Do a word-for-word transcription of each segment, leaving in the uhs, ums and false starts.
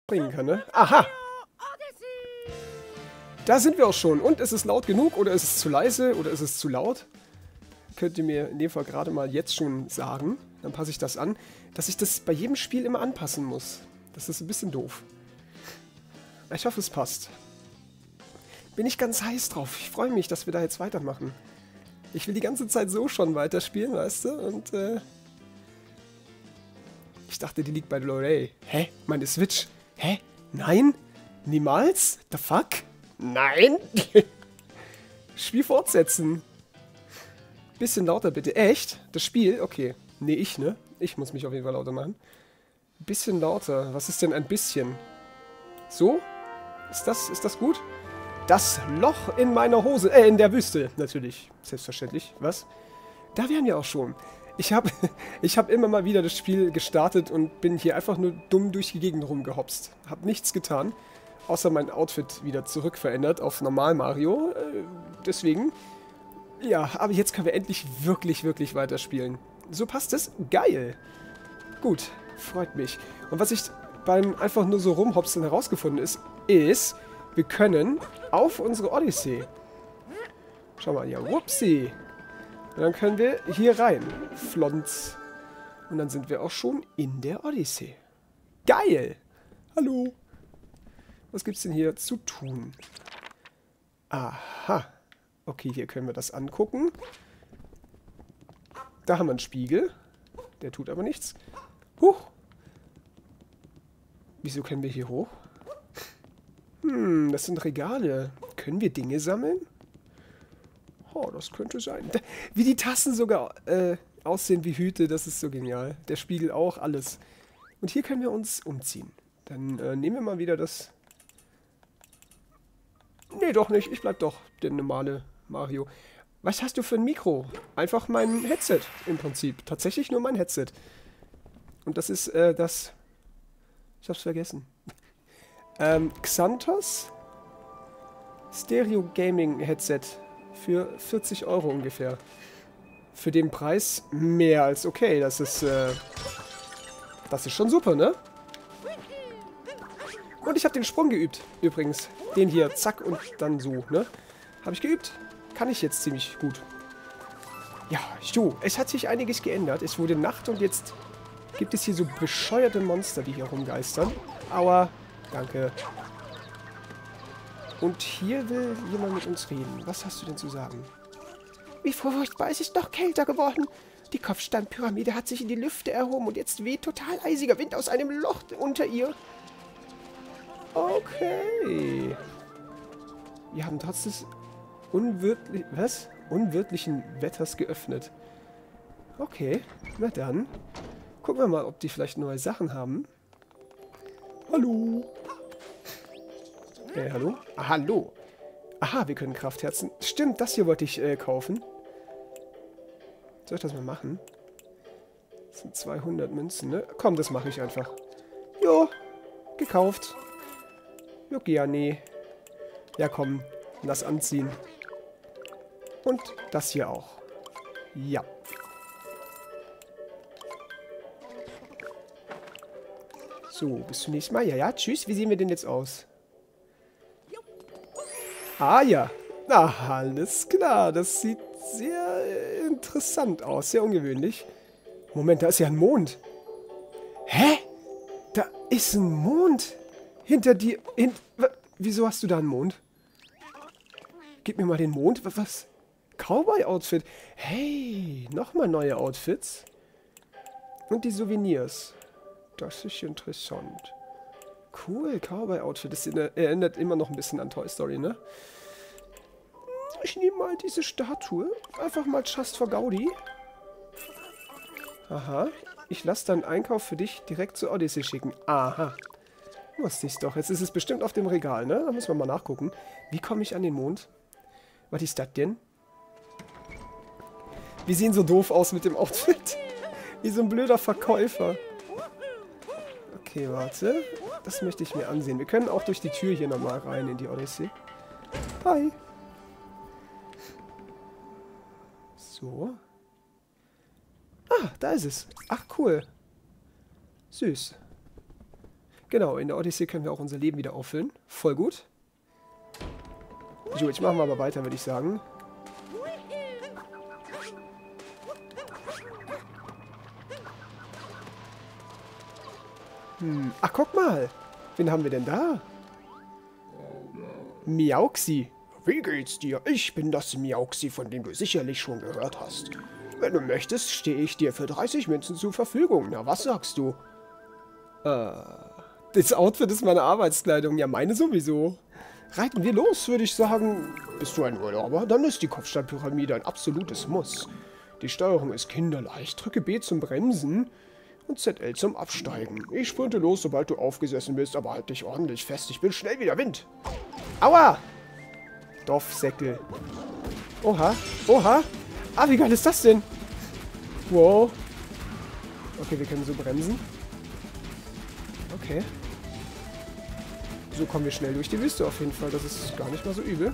bringen kann, ne? Aha! Da sind wir auch schon. Und ist es laut genug oder ist es zu leise oder ist es zu laut? Könnt ihr mir in dem Fall gerade mal jetzt schon sagen. Dann passe ich das an. Dass ich das bei jedem Spiel immer anpassen muss. Das ist ein bisschen doof. Ich hoffe, es passt. Bin ich ganz heiß drauf. Ich freue mich, dass wir da jetzt weitermachen. Ich will die ganze Zeit so schon weiterspielen, weißt du? Und, äh... ich dachte, die liegt bei Lorey. Hä? Meine Switch? Hä? Nein? Niemals? The fuck? Nein? Spiel fortsetzen. Bisschen lauter bitte. Echt? Das Spiel? Okay. Nee, ich, ne? Ich muss mich auf jeden Fall lauter machen. Bisschen lauter. Was ist denn ein bisschen? So? Ist das, ist das gut? Das Loch in meiner Hose. Äh, in der Wüste. Natürlich. Selbstverständlich. Was? Da wären wir auch schon. Ich habe ich hab immer mal wieder das Spiel gestartet und bin hier einfach nur dumm durch die Gegend rumgehopst. Hab nichts getan. Außer mein Outfit wieder zurückverändert auf Normal Mario. Äh, deswegen. Ja, aber jetzt können wir endlich wirklich, wirklich weiterspielen. So passt es. Geil. Gut. Freut mich. Und was ich beim einfach nur so rumhopsen herausgefunden ist, ist, wir können auf unsere Odyssey. Schau mal, ja, whoopsie. Und dann können wir hier rein. Flonz. Und dann sind wir auch schon in der Odyssey. Geil. Hallo. Was gibt's denn hier zu tun? Aha. Okay, hier können wir das angucken. Da haben wir einen Spiegel. Der tut aber nichts. Huch. Wieso können wir hier hoch? Hm, das sind Regale. Können wir Dinge sammeln? Oh, das könnte sein. Wie die Tassen sogar äh, aussehen wie Hüte, das ist so genial. Der Spiegel auch, alles. Und hier können wir uns umziehen. Dann äh, nehmen wir mal wieder das... Nee, doch nicht. Ich bleib doch der normale Mario. Was hast du für ein Mikro? Einfach mein Headset im Prinzip. Tatsächlich nur mein Headset. Und das ist äh, das... Ich hab's vergessen. ähm, Xanthos Stereo Gaming Headset. Für vierzig Euro ungefähr. Für den Preis mehr als okay. Das ist, äh... Das ist schon super, ne? Und ich habe den Sprung geübt, übrigens. Den hier, zack und dann so, ne? Habe ich geübt. Kann ich jetzt ziemlich gut. Ja, jo, es hat sich einiges geändert. Es wurde Nacht und jetzt gibt es hier so bescheuerte Monster, die hier rumgeistern. Aua, danke. Und hier will jemand mit uns reden. Was hast du denn zu sagen? Wie furchtbar, es ist noch kälter geworden. Die Kopfsteinpyramide hat sich in die Lüfte erhoben und jetzt weht total eisiger Wind aus einem Loch unter ihr. Okay. Wir haben trotz des unwirtlich, was? unwirtlichen Wetters geöffnet. Okay, na dann. Gucken wir mal, ob die vielleicht neue Sachen haben. Hallo. Äh, hallo? Ah, hallo. Aha, wir können Kraftherzen. Stimmt, das hier wollte ich äh, kaufen. Soll ich das mal machen? Das sind zweihundert Münzen, ne? Komm, das mache ich einfach. Jo, gekauft. Jo, ja, nee. Ja, komm, lass anziehen. Und das hier auch. Ja. So, bis zum nächsten Mal. Ja, ja, tschüss. Wie sehen wir denn jetzt aus? Ah, ja. Na, alles klar. Das sieht sehr äh, interessant aus. Sehr ungewöhnlich. Moment, da ist ja ein Mond. Hä? Da ist ein Mond. Hinter dir. Hint Wieso hast du da einen Mond? Gib mir mal den Mond. Was? Cowboy-Outfit. Hey, nochmal neue Outfits. Und die Souvenirs. Das ist interessant. Cool, Cowboy-Outfit. Das erinnert immer noch ein bisschen an Toy Story, ne? Ich nehme mal diese Statue. Einfach mal just for Gaudi. Aha. Ich lasse deinen Einkauf für dich direkt zur Odyssey schicken. Aha. Wusste ich's doch. Jetzt ist es bestimmt auf dem Regal, ne? Da müssen wir mal nachgucken. Wie komme ich an den Mond? Was ist das denn? Wir sehen so doof aus mit dem Outfit. Wie so ein blöder Verkäufer. Okay, warte. Das möchte ich mir ansehen. Wir können auch durch die Tür hier nochmal rein in die Odyssey. Hi. So. Ah, da ist es. Ach, cool. Süß. Genau, in der Odyssee können wir auch unser Leben wieder auffüllen. Voll gut. So, jetzt machen wir aber weiter, würde ich sagen. Hm, ach, guck mal. Wen haben wir denn da? Miauxi. Wie geht's dir? Ich bin das Miauxi, von dem du sicherlich schon gehört hast. Wenn du möchtest, stehe ich dir für dreißig Münzen zur Verfügung. Na, was sagst du? Äh, das Outfit ist meine Arbeitskleidung. Ja, meine sowieso. Reiten wir los, würde ich sagen. Bist du ein Urlauber? Dann ist die Kopfsteinpyramide ein absolutes Muss. Die Steuerung ist kinderleicht. Drücke B zum Bremsen und Z L zum Absteigen. Ich sprinte los, sobald du aufgesessen bist, aber halt dich ordentlich fest. Ich bin schnell wie der Wind. Aua! Dorfsäckel. Oha, oha. Ah, wie geil ist das denn? Wow. Okay, wir können so bremsen. Okay. So kommen wir schnell durch die Wüste auf jeden Fall. Das ist gar nicht mal so übel.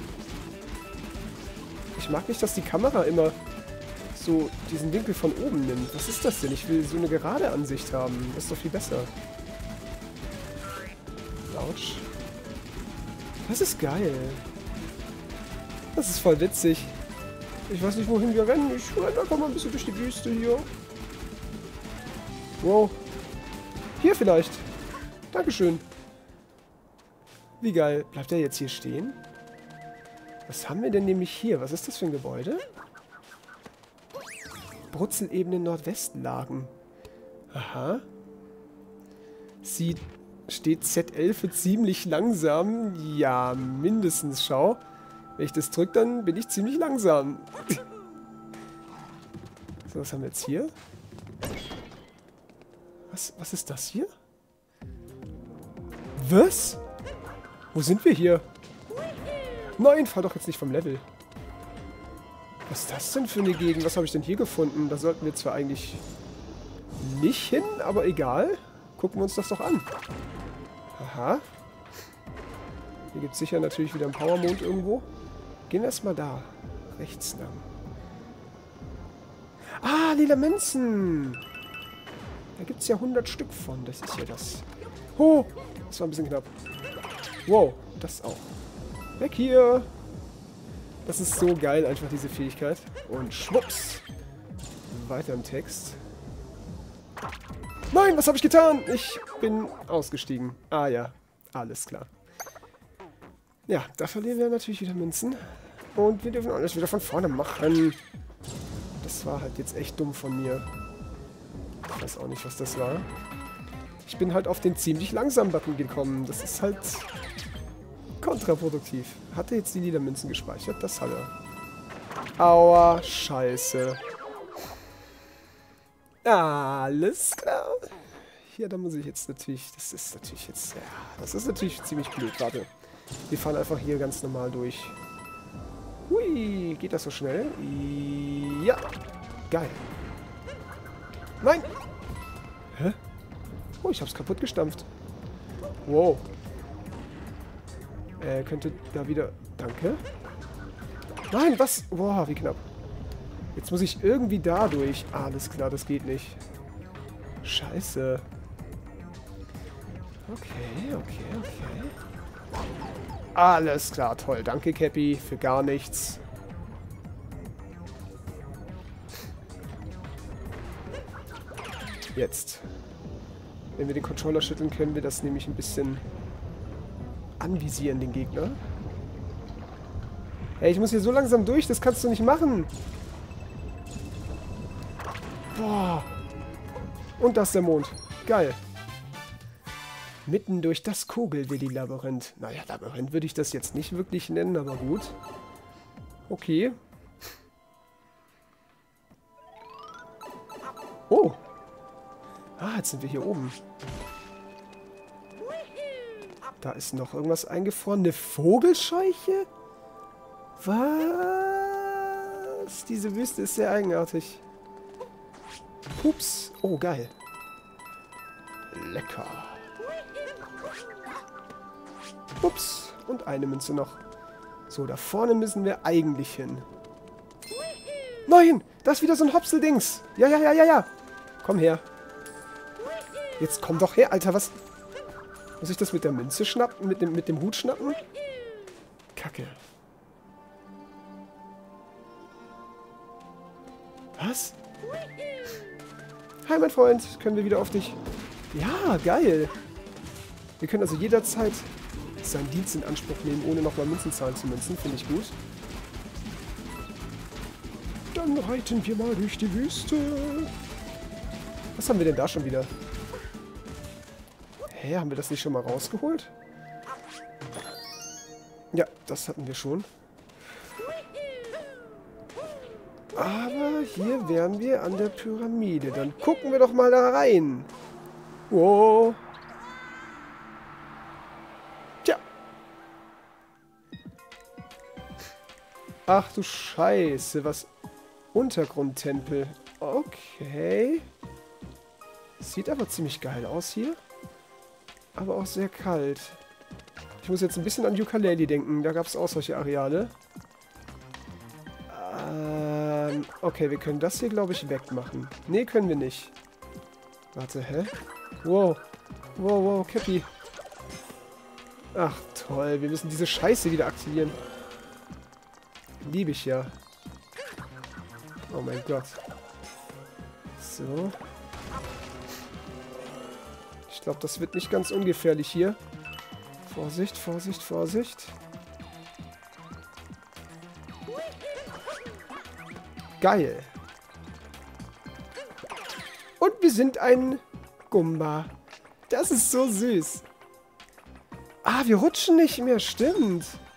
Ich mag nicht, dass die Kamera immer so diesen Winkel von oben nimmt. Was ist das denn? Ich will so eine gerade Ansicht haben. Das ist doch viel besser. Autsch. Das ist geil. Das ist voll witzig. Ich weiß nicht, wohin wir rennen. Ich renne einfach mal ein bisschen durch die Wüste hier. Wow. Hier vielleicht. Dankeschön. Wie geil. Bleibt er jetzt hier stehen? Was haben wir denn nämlich hier? Was ist das für ein Gebäude? Brutzelebene Nordwestlagen. Aha. Sie steht Z L für ziemlich langsam. Ja, mindestens, schau. Wenn ich das drücke, dann bin ich ziemlich langsam. So, was haben wir jetzt hier? Was, was ist das hier? Was? Wo sind wir hier? Nein, fahr doch jetzt nicht vom Level. Was ist das denn für eine Gegend? Was habe ich denn hier gefunden? Da sollten wir zwar eigentlich nicht hin, aber egal. Gucken wir uns das doch an. Aha. Hier gibt es sicher natürlich wieder einen Powermond irgendwo. Gehen wir erstmal da. Rechts lang. Ah, lila Münzen. Da gibt es ja hundert Stück von. Das ist ja das. Oh, das war ein bisschen knapp. Wow, das auch. Weg hier. Das ist so geil, einfach diese Fähigkeit. Und schwupps. Weiter im Text. Nein, was habe ich getan? Ich bin ausgestiegen. Ah ja, alles klar. Ja, da verlieren wir natürlich wieder Münzen. Und wir dürfen alles wieder von vorne machen. Das war halt jetzt echt dumm von mir. Ich weiß auch nicht, was das war. Ich bin halt auf den ziemlich langsamen Button gekommen. Das ist halt kontraproduktiv. Hat er jetzt die lila Münzen gespeichert? Das hat er. Aua, scheiße. Alles klar. Hier, da muss ich jetzt natürlich... Das ist natürlich jetzt... Ja, das ist natürlich ziemlich blöd. Warte. Wir fahren einfach hier ganz normal durch. Hui, geht das so schnell? Ja. Geil. Nein. Hä? Oh, ich hab's kaputt gestampft. Wow. Äh, könnte da wieder... Danke. Nein, was? Boah, wie knapp. Jetzt muss ich irgendwie da durch. Alles klar, das geht nicht. Scheiße. Okay, okay, okay. Alles klar, toll. Danke, Cappy, für gar nichts. Jetzt. Wenn wir den Controller schütteln, können wir das nämlich ein bisschen anvisieren, den Gegner. Hey, ich muss hier so langsam durch, das kannst du nicht machen. Boah. Und das ist der Mond. Geil. Mitten durch das Kugelwilli-Labyrinth. Naja, Labyrinth würde ich das jetzt nicht wirklich nennen, aber gut. Okay. Oh. Ah, jetzt sind wir hier oben. Da ist noch irgendwas eingefroren. Eine Vogelscheuche? Was? Diese Wüste ist sehr eigenartig. Pups. Oh, geil. Lecker. Ups. Und eine Münze noch. So, da vorne müssen wir eigentlich hin. Nein! Da ist wieder so ein Hopseldings. Ja, ja, ja, ja, ja. Komm her. Jetzt komm doch her, Alter. Was? Muss ich das mit der Münze schnappen? Mit dem, mit dem Hut schnappen? Kacke. Was? Hi, mein Freund. Können wir wieder auf dich... Ja, geil. Wir können also jederzeit seinen Dienst in Anspruch nehmen, ohne nochmal Münzen zahlen zu müssen. Finde ich gut. Dann reiten wir mal durch die Wüste. Was haben wir denn da schon wieder? Hä, haben wir das nicht schon mal rausgeholt? Ja, das hatten wir schon. Aber hier wären wir an der Pyramide. Dann gucken wir doch mal da rein. Wow. Tja. Ach du Scheiße, was... Untergrundtempel. Okay. Sieht aber ziemlich geil aus hier. Aber auch sehr kalt. Ich muss jetzt ein bisschen an Yooka-Laylee denken. Da gab es auch solche Areale. Ähm, okay, wir können das hier, glaube ich, wegmachen. Nee, können wir nicht. Warte, hä? Wow. Wow, wow, Cappy. Ach, toll. Wir müssen diese Scheiße wieder aktivieren. Liebe ich ja. Oh mein Gott. So. Ich glaube, das wird nicht ganz ungefährlich hier. Vorsicht, Vorsicht, Vorsicht. Geil. Und wir sind ein Gumba. Das ist so süß. Ah, wir rutschen nicht mehr, stimmt.